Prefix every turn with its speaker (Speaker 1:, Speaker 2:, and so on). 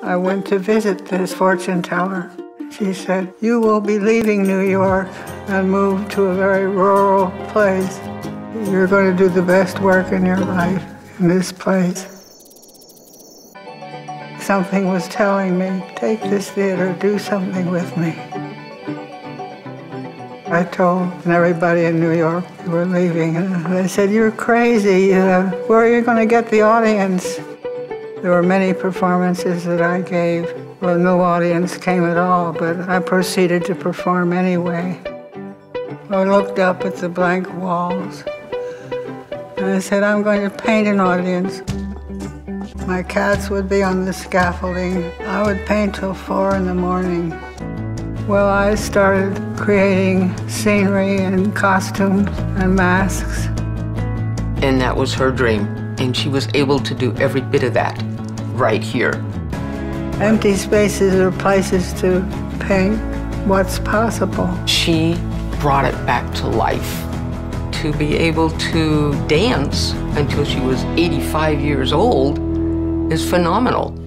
Speaker 1: I went to visit this fortune teller. She said, "You will be leaving New York and move to a very rural place. You're going to do the best work in your life in this place." Something was telling me, take this theater, do something with me. I told everybody in New York we were leaving, and they said, "You're crazy. Where are you going to get the audience?" There were many performances that I gave. Well, no audience came at all, but I proceeded to perform anyway. I looked up at the blank walls, and I said, "I'm going to paint an audience." My cats would be on the scaffolding. I would paint till 4 in the morning. Well, I started creating scenery and costumes and masks.
Speaker 2: And that was her dream. And she was able to do every bit of that right here.
Speaker 1: Empty spaces are places to paint what's possible.
Speaker 2: She brought it back to life. To be able to dance until she was 85 years old is phenomenal.